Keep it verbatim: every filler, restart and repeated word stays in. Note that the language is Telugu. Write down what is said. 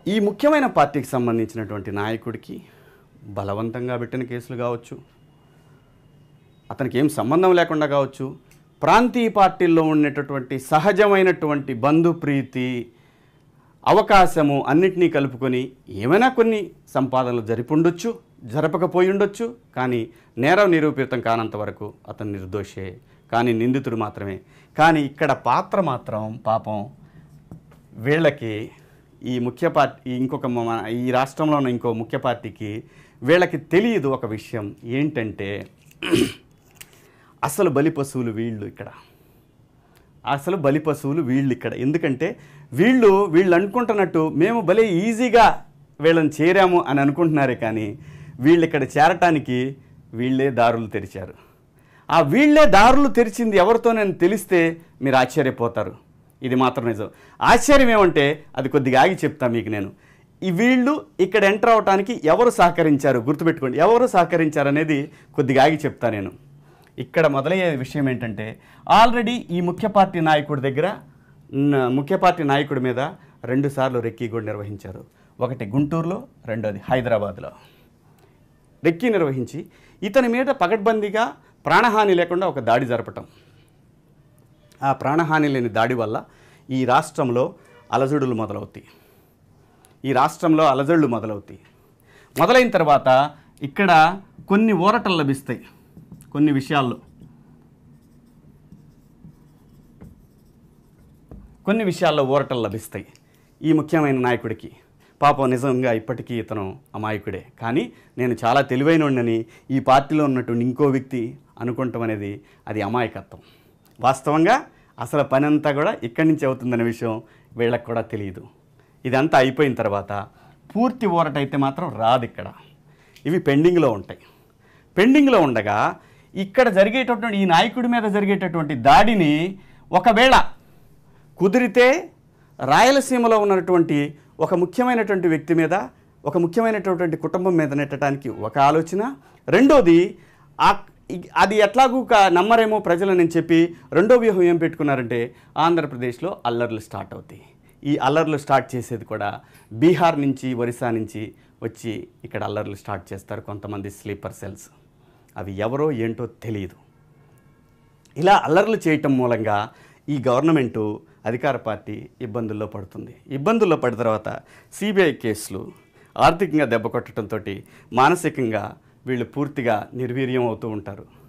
ఈ ముఖ్యమైన పార్టీకి సంబంధించినటువంటి నాయకుడికి బలవంతంగా పెట్టిన కేసులు కావచ్చు, అతనికి ఏం సంబంధం లేకుండా కావచ్చు, ప్రాంతీయ పార్టీల్లో ఉండేటటువంటి సహజమైనటువంటి బంధుప్రీతి అవకాశము అన్నిటినీ కలుపుకొని ఏమైనా కొన్ని సంపాదనలు జరిపుండొచ్చు, జరపకపోయి ఉండొచ్చు. కానీ నేరం నిరూపితం కానంత వరకు అతను నిర్దోషే, కానీ నిందితుడు మాత్రమే. కానీ ఇక్కడ పాత్ర మాత్రం పాపం వీళ్ళకి ఈ ముఖ్య పార్టీ ఇంకొక ఈ రాష్ట్రంలో ఉన్న ఇంకో ముఖ్య పార్టీకి వీళ్ళకి తెలియదు ఒక విషయం ఏంటంటే అసలు బలి పశువులు వీళ్ళు ఇక్కడ అసలు బలి పశువులు వీళ్ళు ఇక్కడ ఎందుకంటే వీళ్ళు వీళ్ళు అనుకుంటున్నట్టు మేము భలే ఈజీగా వీళ్ళని చేరాము అని అనుకుంటున్నారే, కానీ వీళ్ళు ఇక్కడ చేరటానికి వీళ్ళే దారులు తెరిచారు. ఆ వీళ్ళే దారులు తెరిచింది ఎవరితో నేను తెలిస్తే మీరు ఆశ్చర్యపోతారు. ఇది మాత్రం నిజం. ఆశ్చర్యం ఏమంటే అది కొద్దిగా ఆగి చెప్తా మీకు. నేను ఈ వీళ్ళు ఇక్కడ ఎంటర్ అవడానికి ఎవరు సహకరించారు గుర్తుపెట్టుకోండి. ఎవరు సహకరించారు అనేది కొద్దిగా ఆగి చెప్తా నేను. ఇక్కడ మొదలయ్యే విషయం ఏంటంటే ఆల్రెడీ ఈ ముఖ్య పార్టీ నాయకుడి దగ్గర ముఖ్య పార్టీ నాయకుడి మీద రెండు సార్లు రెక్కీ కూడా నిర్వహించారు. ఒకటి గుంటూరులో, రెండోది హైదరాబాద్లో రెక్కీ నిర్వహించి ఇతని మీద పకడ్బందీగా ప్రాణహాని లేకుండా ఒక దాడి జరపటం. ఆ ప్రాణహాని లేని దాడి వల్ల ఈ రాష్ట్రంలో అలజడులు మొదలవుతాయి. ఈ రాష్ట్రంలో అలజడులు మొదలవుతాయి. మొదలైన తర్వాత ఇక్కడ కొన్ని ఊరటలు లభిస్తాయి. కొన్ని విషయాల్లో కొన్ని విషయాల్లో ఊరటలు లభిస్తాయి ఈ ముఖ్యమైన నాయకుడికి. పాపం నిజంగా ఇప్పటికీ ఇతను అమాయకుడే, కానీ నేను చాలా తెలివైనోడినని ఈ పార్టీలో ఉన్నటువంటి ఇంకో వ్యక్తి అనుకుంటాం అనేది అది అమాయకత్వం. వాస్తవంగా అసలు పని అంతా కూడా ఇక్కడి నుంచి అవుతుందనే విషయం వీళ్ళకి కూడా తెలియదు. ఇదంతా అయిపోయిన తర్వాత పూర్తి ఊరట అయితే మాత్రం రాదు. ఇక్కడ ఇవి పెండింగ్లో ఉంటాయి. పెండింగ్లో ఉండగా ఇక్కడ జరిగేటటువంటి ఈ నాయకుడి మీద జరిగేటటువంటి దాడిని ఒకవేళ కుదిరితే రాయలసీమలో ఉన్నటువంటి ఒక ముఖ్యమైనటువంటి వ్యక్తి మీద, ఒక ముఖ్యమైనటువంటి కుటుంబం మీద నెట్టడానికి ఒక ఆలోచన. రెండోది అది ఎట్లాగూ నమ్మరేమో ప్రజలని చెప్పి రెండో వ్యూహం ఏం పెట్టుకున్నారంటే ఆంధ్రప్రదేశ్లో అల్లర్లు స్టార్ట్ అవుతాయి. ఈ అల్లర్లు స్టార్ట్ చేసేది కూడా బీహార్ నుంచి, ఒరిస్సా నుంచి వచ్చి ఇక్కడ అల్లర్లు స్టార్ట్ చేస్తారు కొంతమంది స్లీపర్ సెల్స్. అవి ఎవరో ఏంటో తెలియదు. ఇలా అల్లర్లు చేయటం మూలంగా ఈ గవర్నమెంటు అధికార పార్టీ ఇబ్బందుల్లో పడుతుంది. ఇబ్బందుల్లో పడిన తర్వాత సిబిఐ కేసులు ఆర్థికంగా దెబ్బ కొట్టడంతో మానసికంగా వీళ్ళు పూర్తిగా నిర్వీర్యం అవుతూ ఉంటారు.